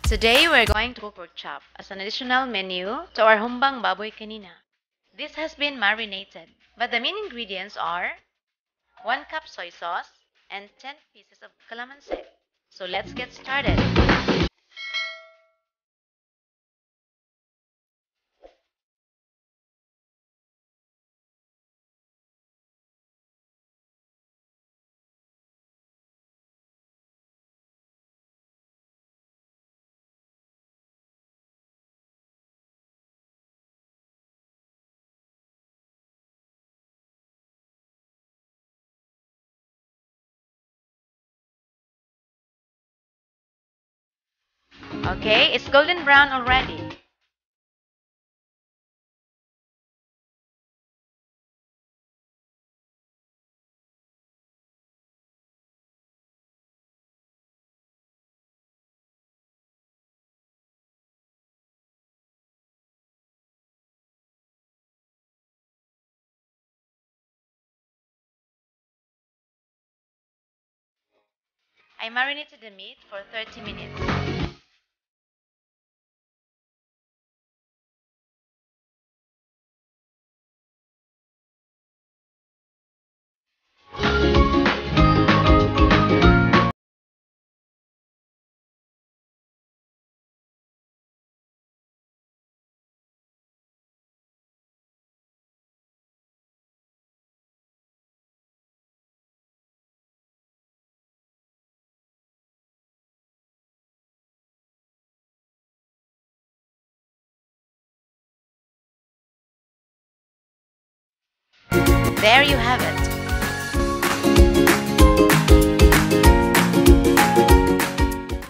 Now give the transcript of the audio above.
Today we're going to cook pork chop as an additional menu to our humbang baboy kanina. This has been marinated, but the main ingredients are 1 cup soy sauce and 10 pieces of calamansi. So let's get started. Okay, it's golden brown already. I marinated the meat for 30 minutes. There you have it.